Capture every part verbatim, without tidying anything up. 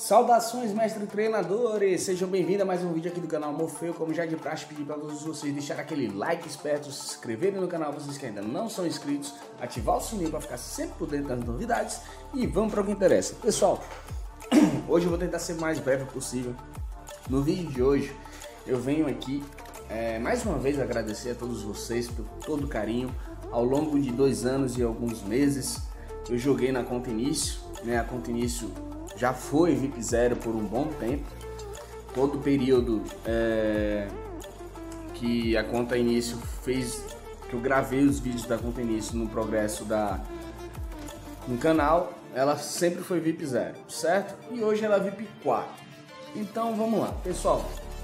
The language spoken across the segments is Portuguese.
Saudações, mestre treinadores! Sejam bem-vindos a mais um vídeo aqui do canal Morfeu. Como já de praxe, pedir para todos vocês deixarem aquele like esperto, se inscreverem no canal, vocês que ainda não são inscritos, ativar o sininho para ficar sempre por dentro das novidades e vamos para o que interessa. Pessoal, hoje eu vou tentar ser o mais breve possível. No vídeo de hoje, eu venho aqui é, mais uma vez agradecer a todos vocês por todo o carinho. Ao longo de dois anos e alguns meses, eu joguei na conta início, né? A conta início já foi V I P zero por um bom tempo. Todo o período é, que a conta início fez, que eu gravei os vídeos da conta início no progresso da no canal, ela sempre foi V I P zero, certo? E hoje ela é V I P quatro. Então vamos lá, pessoal.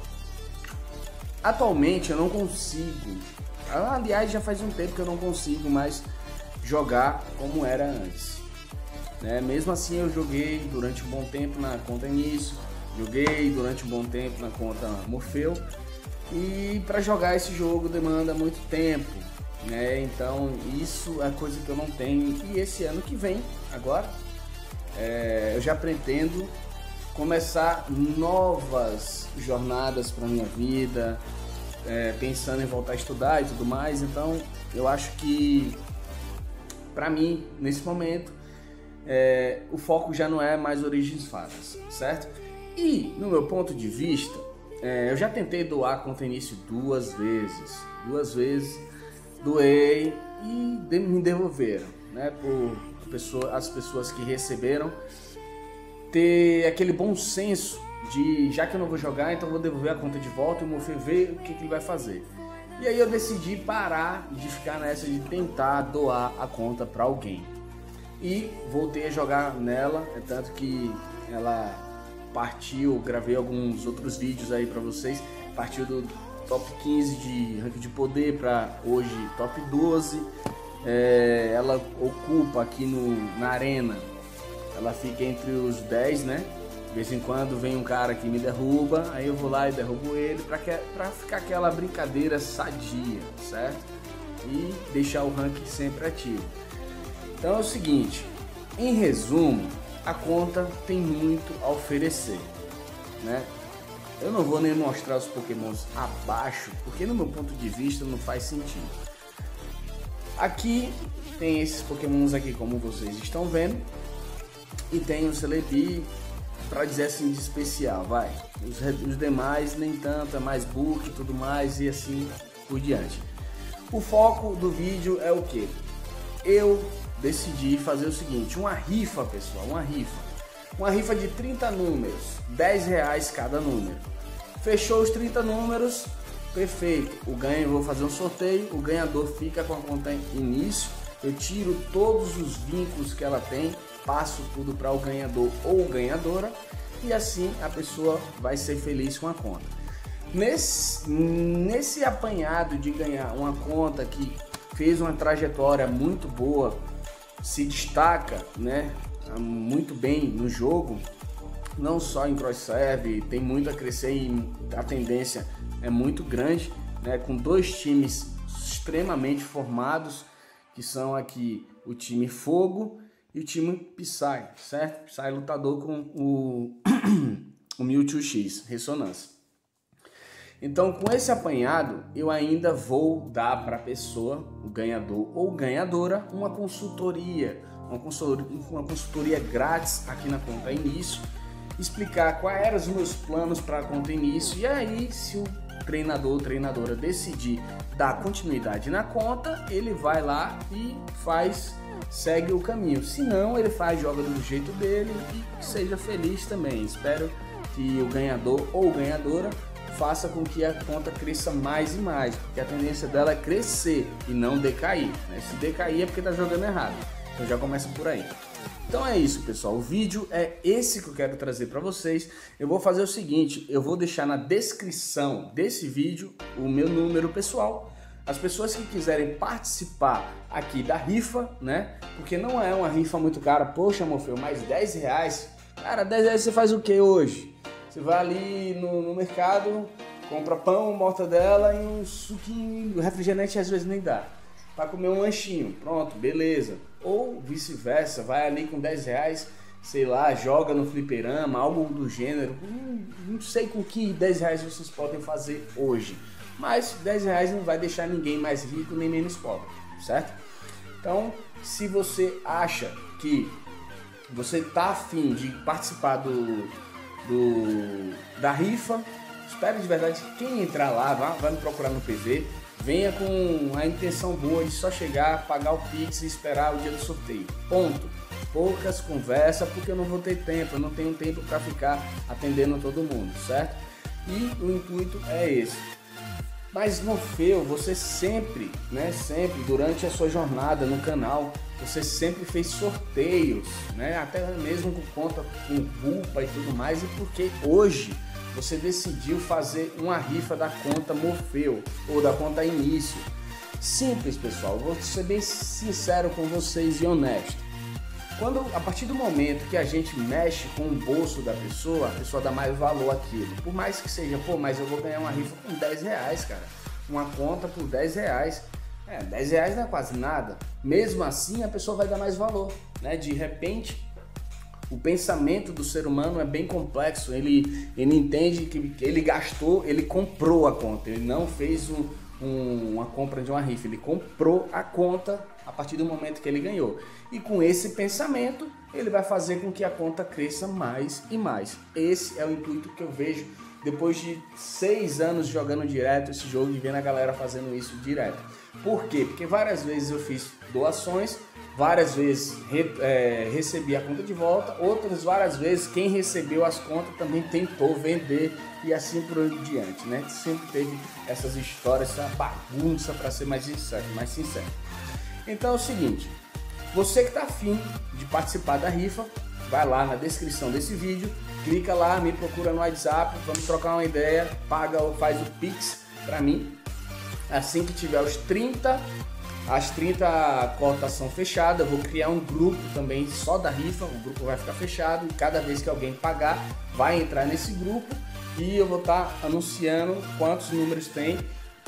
Atualmente eu não consigo, aliás já faz um tempo que eu não consigo mais jogar como era antes. Né? Mesmo assim eu joguei durante um bom tempo na conta início, joguei durante um bom tempo na conta Morfeu, e para jogar esse jogo demanda muito tempo, né? Então isso é coisa que eu não tenho, e esse ano que vem, agora, é, eu já pretendo começar novas jornadas para minha vida, é, pensando em voltar a estudar e tudo mais. Então eu acho que para mim, nesse momento, É, o foco já não é mais Origens Fadas, certo? E, no meu ponto de vista, é, eu já tentei doar conta início duas vezes. Duas vezes doei e de, me devolveram, né? Por pessoa, as pessoas que receberam ter aquele bom senso de, já que eu não vou jogar, então vou devolver a conta de volta e o Morfeu ver o que, que ele vai fazer. E aí eu decidi parar de ficar nessa de tentar doar a conta para alguém. E voltei a jogar nela, é tanto que ela partiu, gravei alguns outros vídeos aí pra vocês, partiu do top quinze de ranking de poder para hoje top doze, é, ela ocupa aqui no, na arena, ela fica entre os dez, né? De vez em quando vem um cara que me derruba, aí eu vou lá e derrubo ele pra, que, pra ficar aquela brincadeira sadia, certo? E deixar o ranking sempre ativo. Então é o seguinte, em resumo, a conta tem muito a oferecer, né? Eu não vou nem mostrar os pokémons abaixo, porque no meu ponto de vista não faz sentido. Aqui tem esses pokémons aqui, como vocês estão vendo, e tem o Celebi, para dizer assim, de especial, vai. Os, os demais nem tanto, é mais book e tudo mais, e assim por diante. O foco do vídeo é o que? Eu decidi fazer o seguinte, uma rifa, pessoal, uma rifa. Uma rifa de trinta números, dez reais cada número. Fechou os trinta números, perfeito. O ganho, eu vou fazer um sorteio, o ganhador fica com a conta início. Eu tiro todos os vínculos que ela tem, passo tudo para o ganhador ou ganhadora, e assim a pessoa vai ser feliz com a conta. Nesse, nesse apanhado de ganhar uma conta que fez uma trajetória muito boa, se destaca, né, muito bem no jogo, não só em cross serve, tem muito a crescer e a tendência é muito grande, né, com dois times extremamente formados, que são aqui o time Fogo e o time Psy, certo? Psy lutador com o, o Mewtwo X, Ressonância. Então, com esse apanhado, eu ainda vou dar para a pessoa, o ganhador ou ganhadora, uma consultoria, uma consultoria, uma consultoria grátis aqui na conta início, explicar quais eram os meus planos para a conta início, e aí, se o treinador ou treinadora decidir dar continuidade na conta, ele vai lá e faz, segue o caminho. Se não, ele faz, joga do jeito dele e seja feliz também. Espero que o ganhador ou ganhadora faça com que a conta cresça mais e mais, porque a tendência dela é crescer e não decair, né? Se decair é porque tá jogando errado, então já começa por aí. Então é isso, pessoal, o vídeo é esse que eu quero trazer para vocês. Eu vou fazer o seguinte, eu vou deixar na descrição desse vídeo o meu número pessoal. As pessoas que quiserem participar aqui da rifa, né? Porque não é uma rifa muito cara, poxa, Morfeu, mais dez reais, cara, dez reais você faz o que hoje? Você vai ali no, no mercado, compra pão, mortadela e um suquinho, refrigerante às vezes nem dá. Para comer um lanchinho, pronto, beleza. Ou vice-versa, vai ali com dez reais, sei lá, joga no fliperama, algo do gênero. Não, não sei com que dez reais vocês podem fazer hoje, mas dez reais não vai deixar ninguém mais rico nem menos pobre, certo? Então, se você acha que você tá afim de participar do, do da rifa, espero de verdade que quem entrar lá, vá, vai me procurar no P V, venha com a intenção boa de só chegar, pagar o Pix e esperar o dia do sorteio. Ponto. Poucas conversas, porque eu não vou ter tempo, eu não tenho tempo para ficar atendendo todo mundo, certo? E o intuito é esse. Mas Morfeu, você sempre, né, sempre, durante a sua jornada no canal, você sempre fez sorteios, né, até mesmo com conta com culpa e tudo mais, e porque hoje você decidiu fazer uma rifa da conta Morfeu, ou da conta Início. Simples, pessoal, vou ser bem sincero com vocês e honesto. Quando, a partir do momento que a gente mexe com o bolso da pessoa, a pessoa dá mais valor àquilo. Por mais que seja, pô, mas eu vou ganhar uma rifa com dez reais, cara. Uma conta por dez reais. É, dez reais não é quase nada. Mesmo assim, a pessoa vai dar mais valor, né? De repente, o pensamento do ser humano é bem complexo. Ele, ele entende que ele gastou, ele comprou a conta. Ele não fez um, um, uma compra de uma rifa. Ele comprou a conta a partir do momento que ele ganhou. E com esse pensamento, ele vai fazer com que a conta cresça mais e mais. Esse é o intuito que eu vejo depois de seis anos jogando direto esse jogo e vendo a galera fazendo isso direto. Por quê? Porque várias vezes eu fiz doações, várias vezes re, é, recebi a conta de volta, outras várias vezes quem recebeu as contas também tentou vender e assim por diante, né? Sempre teve essas histórias, essa bagunça, para ser mais sincero, mais sincero. Então é o seguinte, você que está afim de participar da rifa, vai lá na descrição desse vídeo, clica lá, me procura no WhatsApp, vamos trocar uma ideia, paga ou faz o Pix para mim. Assim que tiver os trinta, as trinta cotação fechada, eu vou criar um grupo também só da rifa, o grupo vai ficar fechado e cada vez que alguém pagar, vai entrar nesse grupo e eu vou estar tá anunciando quantos números tem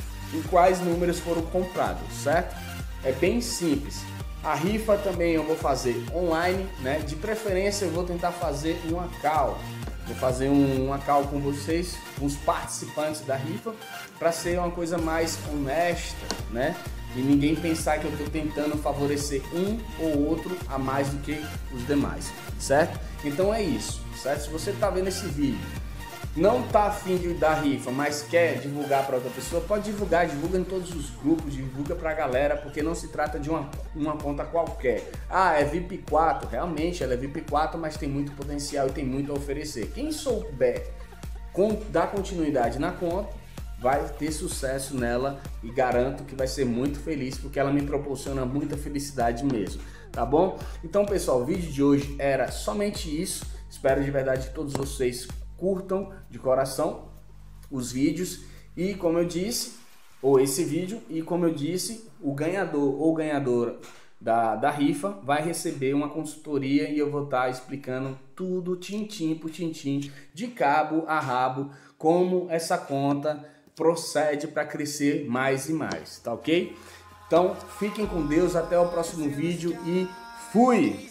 e quais números foram comprados, certo? É bem simples. A rifa também eu vou fazer online, né? De preferência eu vou tentar fazer uma call. Vou fazer um, uma call com vocês, com os participantes da rifa, para ser uma coisa mais honesta, né? E ninguém pensar que eu estou tentando favorecer um ou outro a mais do que os demais, certo? Então é isso, certo? Se você está vendo esse vídeo, não tá afim de dar rifa, mas quer divulgar para outra pessoa, pode divulgar, divulga em todos os grupos, divulga para a galera, porque não se trata de uma, uma conta qualquer. Ah, é V I P quatro, realmente ela é V I P quatro, mas tem muito potencial e tem muito a oferecer. Quem souber com, dar continuidade na conta, vai ter sucesso nela e garanto que vai ser muito feliz, porque ela me proporciona muita felicidade mesmo, tá bom? Então pessoal, o vídeo de hoje era somente isso, espero de verdade que todos vocês curtam de coração os vídeos e como eu disse, ou esse vídeo, e como eu disse, o ganhador ou ganhadora da, da rifa vai receber uma consultoria e eu vou estar explicando tudo tintim por tintim, de cabo a rabo, como essa conta procede para crescer mais e mais, tá ok? Então fiquem com Deus, até o próximo vídeo e fui!